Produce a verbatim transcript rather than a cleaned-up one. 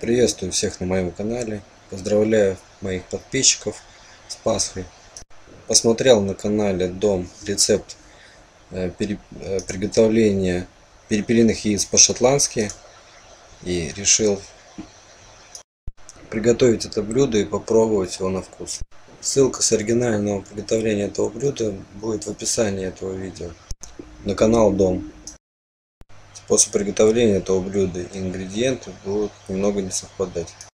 Приветствую всех на моем канале. Поздравляю моих подписчиков с Пасхой. Посмотрел на канале Дом рецепт приготовления перепелиных яиц по-шотландски и решил приготовить это блюдо и попробовать его на вкус. Ссылка с оригинального приготовления этого блюда будет в описании этого видео. На канал Дом. Способ приготовления этого блюда и ингредиенты будут немного не совпадать.